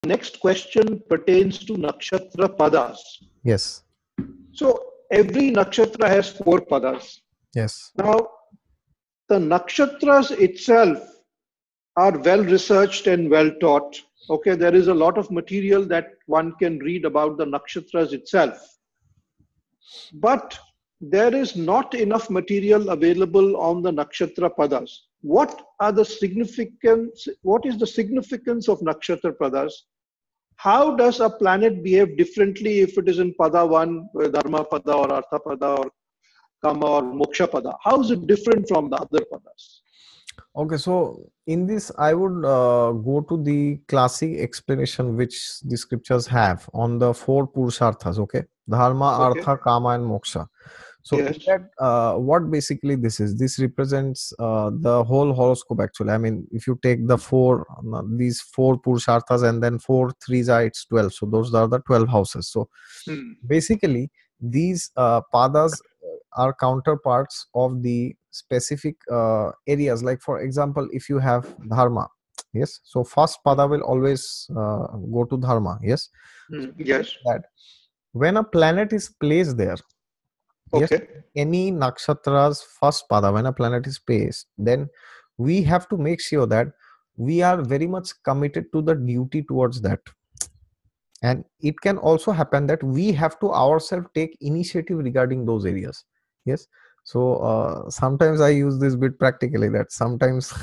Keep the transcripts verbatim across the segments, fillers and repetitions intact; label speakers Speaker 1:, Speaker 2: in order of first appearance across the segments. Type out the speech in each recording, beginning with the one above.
Speaker 1: next question pertains to nakshatra padas.
Speaker 2: Yes.
Speaker 1: So every nakshatra has four padas.
Speaker 2: Yes.
Speaker 1: Now, the nakshatras itself are well researched and well taught. Okay, there is a lot of material that one can read about the nakshatras itself. But there is not enough material available on the nakshatra padas. What are the significance? What is the significance of nakshatra padas? How does a planet behave differently if it is in pada one, dharma pada or artha pada or kama or moksha pada? How is it different from the other padas?
Speaker 2: Okay, so in this, I would uh, go to the classic explanation which the scriptures have on the four purusharthas. Okay, dharma,
Speaker 1: Okay.
Speaker 2: artha, kama, and moksha. So
Speaker 1: Yes.
Speaker 2: in that, uh, what basically this is, this represents uh, the whole horoscope actually. I mean, if you take the four, uh, these four purusharthas and then four threes are, it's twelve. So those are the twelve houses. So
Speaker 1: Hmm.
Speaker 2: basically, these uh, padas are counterparts of the specific uh, areas. Like for example, if you have dharma, yes, so first pada will always uh, go to dharma. Yes.
Speaker 1: Hmm.
Speaker 2: So it
Speaker 1: Yes.
Speaker 2: means that when a planet is placed there, yes,
Speaker 1: Okay.
Speaker 2: any nakshatra's first pada, when a planet is placed, then we have to make sure that we are very much committed to the duty towards that. And it can also happen that we have to ourselves take initiative regarding those areas. Yes. So uh, sometimes I use this bit practically, that sometimes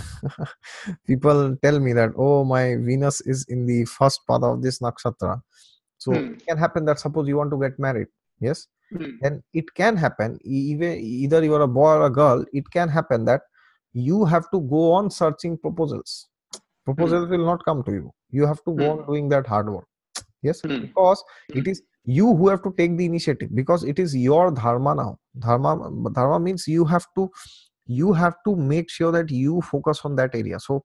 Speaker 2: people tell me that, oh, my Venus is in the first pada of this nakshatra. So
Speaker 1: Hmm.
Speaker 2: it can happen that suppose you want to get married. Yes.
Speaker 1: Hmm.
Speaker 2: Then it can happen, even either you are a boy or a girl, it can happen that you have to go on searching proposals. Proposals
Speaker 1: Hmm.
Speaker 2: will not come to you. You have to go
Speaker 1: Hmm.
Speaker 2: on doing that hard work. Yes,
Speaker 1: Hmm.
Speaker 2: because
Speaker 1: Hmm.
Speaker 2: it is you who have to take the initiative, because it is your dharma now. Dharma, dharma means you have to, you have to make sure that you focus on that area. So,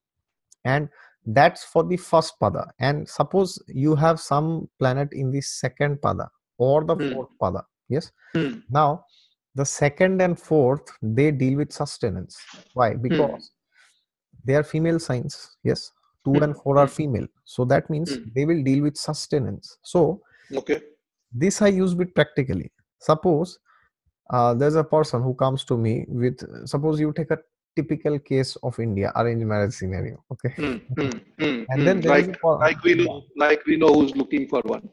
Speaker 2: and that's for the first pada. And suppose you have some planet in the second pada or the
Speaker 1: Hmm.
Speaker 2: fourth pada. Yes.
Speaker 1: Hmm.
Speaker 2: Now, the second and fourth, they deal with sustenance. Why?
Speaker 1: Hmm.
Speaker 2: Because they are female signs. Yes, two
Speaker 1: Hmm.
Speaker 2: and four are
Speaker 1: Hmm.
Speaker 2: female, so that means
Speaker 1: Hmm.
Speaker 2: they will deal with sustenance. So
Speaker 1: Okay.
Speaker 2: this I use it practically. Suppose uh, there's a person who comes to me with, suppose you take a typical case of India arranged marriage scenario. Okay.
Speaker 1: Hmm. Hmm. Hmm.
Speaker 2: And
Speaker 1: Hmm.
Speaker 2: then there is a
Speaker 1: Like,
Speaker 2: per-
Speaker 1: like we know, like we know who's looking for one.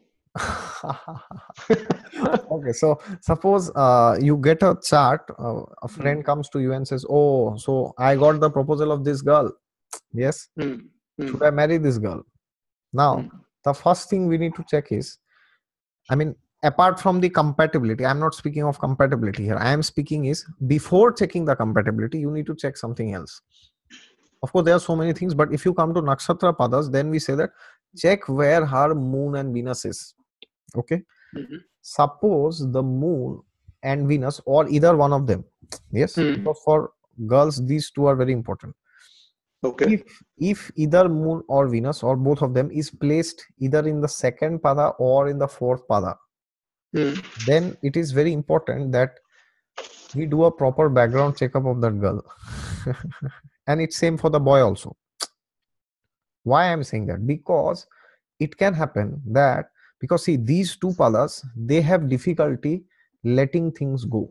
Speaker 2: okay, so suppose uh, you get a chart, uh, a
Speaker 1: Hmm.
Speaker 2: friend comes to you and says, oh, so I got the proposal of this girl. Yes,
Speaker 1: Hmm. Hmm.
Speaker 2: should I marry this girl? Now,
Speaker 1: Hmm.
Speaker 2: the first thing we need to check is, I mean, apart from the compatibility, I'm not speaking of compatibility here. I am speaking is, before checking the compatibility, you need to check something else. Of course, there are so many things, but if you come to nakshatra padas, then we say that check where her moon and Venus is. Okay.
Speaker 1: Hmm.
Speaker 2: Suppose the moon and Venus, or either one of them, yes,
Speaker 1: Hmm.
Speaker 2: because for girls, these two are very important.
Speaker 1: Okay.
Speaker 2: If if either moon or Venus or both of them is placed either in the second pada or in the fourth pada,
Speaker 1: Hmm.
Speaker 2: then it is very important that we do a proper background checkup of that girl. And it's same for the boy also. Why I'm saying that? Because it can happen that, because see, these two padas, they have difficulty letting things go,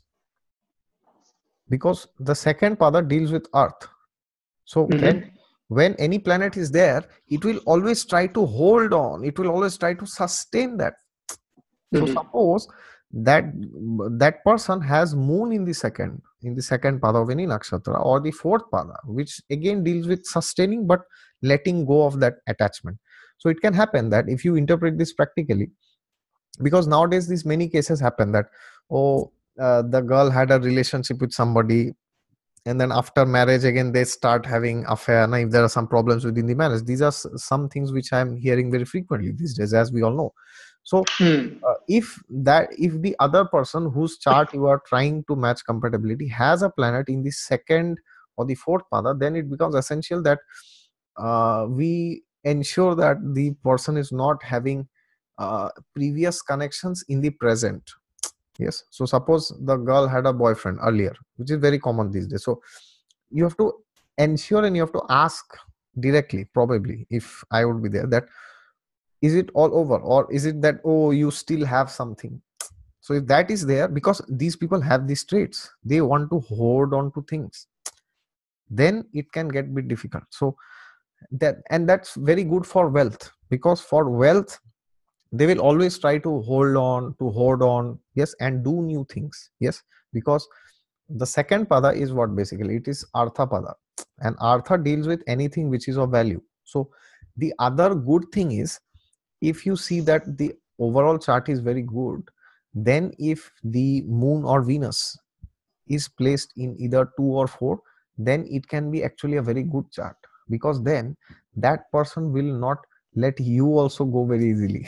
Speaker 2: because the second pada deals with earth. So when
Speaker 1: Hmm.
Speaker 2: when any planet is there, it will always try to hold on, it will always try to sustain that. So
Speaker 1: Hmm.
Speaker 2: suppose that that person has moon in the second, in the second pada of any nakshatra, or the fourth pada, which again deals with sustaining but letting go of that attachment. So it can happen that if you interpret this practically, because nowadays these many cases happen that, oh, uh, the girl had a relationship with somebody, and then after marriage again they start having affair. Now if there are some problems within the marriage, these are s- some things which I'm hearing very frequently these days, as we all know. So
Speaker 1: Hmm.
Speaker 2: uh, if that, if the other person whose chart you are trying to match compatibility has a planet in the second or the fourth pada, then it becomes essential that uh, we ensure that the person is not having uh, previous connections in the present. Yes, so suppose the girl had a boyfriend earlier, which is very common these days. So you have to ensure and you have to ask directly, probably, if I would be there, that is it all over, or is it that, oh, you still have something? So if that is there, because these people have these traits, they want to hold on to things, then it can get a bit difficult. So that, and that's very good for wealth, because for wealth they will always try to hold on to hold on, yes, and do new things, yes, because the second pada is what, basically it is artha pada, and artha deals with anything which is of value. So the other good thing is, if you see that the overall chart is very good, then if the moon or Venus is placed in either two or four, then it can be actually a very good chart, because then that person will not let you also go very easily.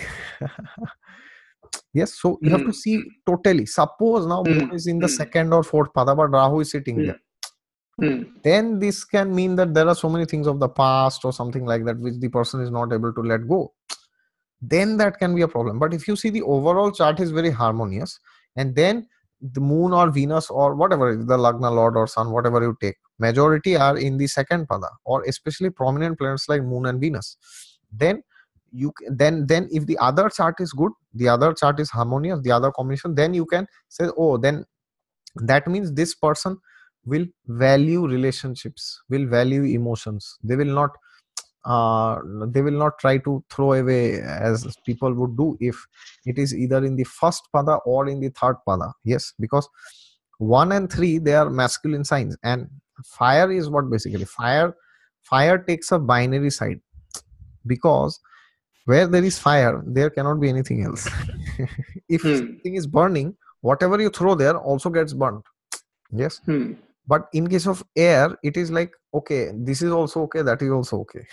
Speaker 2: Yes, so you have to
Speaker 1: Hmm.
Speaker 2: see totally. Suppose now moon
Speaker 1: Hmm.
Speaker 2: is in the
Speaker 1: Hmm.
Speaker 2: second or fourth pada, but Rahu is sitting
Speaker 1: Hmm.
Speaker 2: there,
Speaker 1: Hmm.
Speaker 2: then this can mean that there are so many things of the past or something like that which the person is not able to let go. Then that can be a problem. But if you see the overall chart is very harmonious, and then the moon or Venus or whatever is the lagna lord or sun, whatever you take, majority are in the second pada, or especially prominent planets like moon and Venus, then you c- then then if the other chart is good, the other chart is harmonious, the other combination, then you can say, oh, then that means this person will value relationships, will value emotions. They will not uh, they will not try to throw away as people would do if it is either in the first pada or in the third pada. Yes, because one and three, they are masculine signs, and fire is what, basically fire fire takes a binary side, because where there is fire there cannot be anything else. If
Speaker 1: Hmm.
Speaker 2: something is burning, whatever you throw there also gets burnt. Yes,
Speaker 1: Hmm.
Speaker 2: but in case of air, it is like, okay, this is also okay, that is also okay.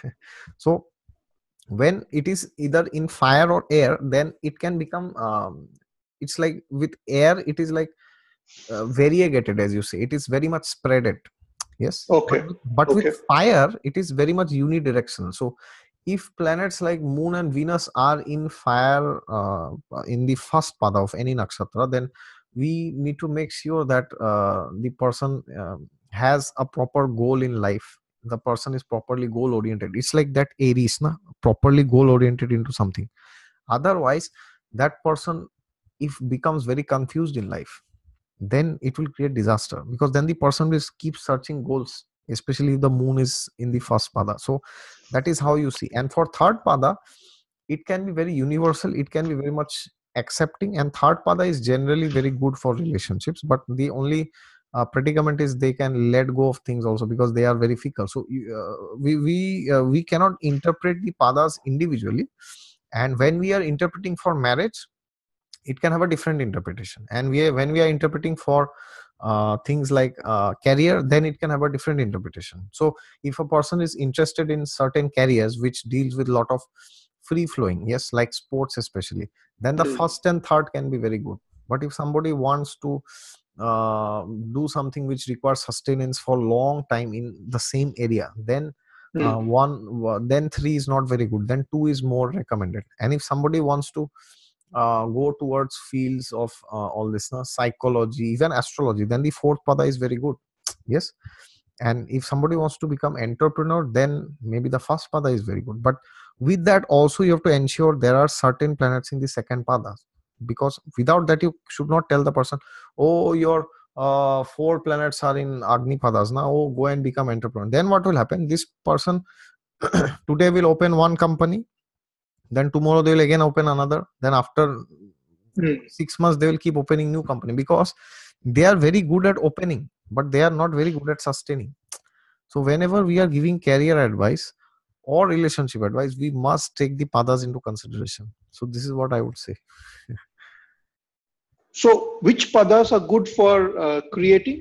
Speaker 2: So when it is either in fire or air, then it can become um, it's like with air, it is like uh, variegated, as you say, it is very much spreaded. Yes, but
Speaker 1: Okay.
Speaker 2: with, but with
Speaker 1: Okay.
Speaker 2: fire it is very much unidirectional. So if planets like moon and Venus are in fire uh, in the first pada of any nakshatra, then we need to make sure that uh, the person uh, has a proper goal in life, the person is properly goal oriented. It's like that Aries na, properly goal oriented into something. Otherwise that person, if becomes very confused in life, then it will create disaster, because then the person will keep searching goals, especially if the moon is in the first pada. So that is how you see. And for third pada, it can be very universal, it can be very much accepting, and third pada is generally very good for relationships, but the only uh, predicament is they can let go of things also, because they are very fickle. So you- uh, we we uh, we cannot interpret the padas individually, and when we are interpreting for marriage, it can have a different interpretation, and we are, when we are interpreting for uh, things like uh, career, then it can have a different interpretation. So if a person is interested in certain careers which deals with a lot of free flowing, yes, like sports especially, then the
Speaker 1: Hmm.
Speaker 2: first and third can be very good. But if somebody wants to uh, do something which requires sustenance for long time in the same area, then uh,
Speaker 1: Hmm.
Speaker 2: one then three is not very good, then two is more recommended. And if somebody wants to uh, go towards fields of uh, all this, no, psychology, even astrology, then the fourth pada is very good. Yes, and if somebody wants to become entrepreneur, then maybe the first pada is very good. But with that also, you have to ensure there are certain planets in the second pada, because without that you should not tell the person, oh, your uh, four planets are in Agni padas now, oh, go and become entrepreneur. Then what will happen, this person today will open one company, then tomorrow they will again open another, then after
Speaker 1: Hmm.
Speaker 2: six months they will keep opening new company, because they are very good at opening, but they are not very good at sustaining. So whenever we are giving career advice or relationship advice, we must take the padas into consideration. So this is what I would say.
Speaker 1: So, which padas are good for uh, creating?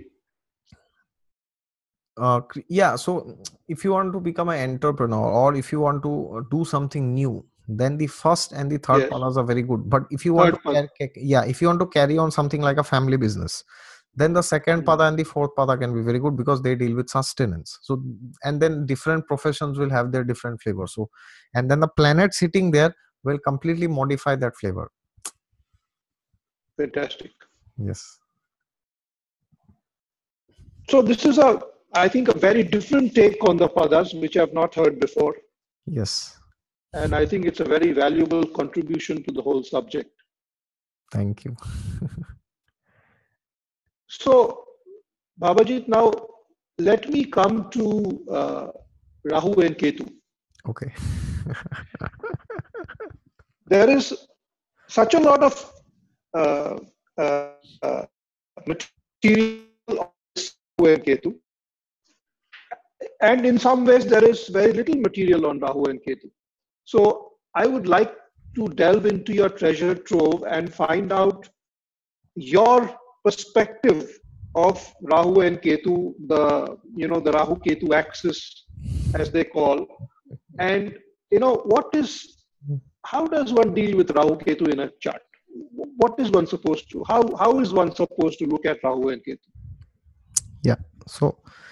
Speaker 2: Uh, cre- yeah, so if you want to become an entrepreneur, or if you want to uh, do something new, then the first and the third
Speaker 1: Yes.
Speaker 2: padas are very good. But if you want to
Speaker 1: Third pada.
Speaker 2: carry, yeah, if you want to carry on something like a family business, then the second
Speaker 1: Hmm.
Speaker 2: pada and the fourth pada can be very good, because they deal with sustenance. So, and then different professions will have their different flavor. So, and then the planet sitting there will completely modify that flavor.
Speaker 1: Fantastic.
Speaker 2: Yes.
Speaker 1: So this is a, I think, a very different take on the padas, which I've not heard before.
Speaker 2: Yes.
Speaker 1: And I think it's a very valuable contribution to the whole subject.
Speaker 2: Thank you.
Speaker 1: So, Babajit, now let me come to uh, Rahu and Ketu.
Speaker 2: Okay.
Speaker 1: There is such a lot of uh, uh, uh, material on this Rahu and Ketu. And in some ways, there is very little material on Rahu and Ketu. So I would like to delve into your treasure trove and find out your perspective of Rahu and Ketu, the you know the Rahu Ketu axis, as they call, and you know what is how does one deal with Rahu Ketu in a chart? What is one supposed to how how is one supposed to look at Rahu and Ketu?
Speaker 2: Yeah. So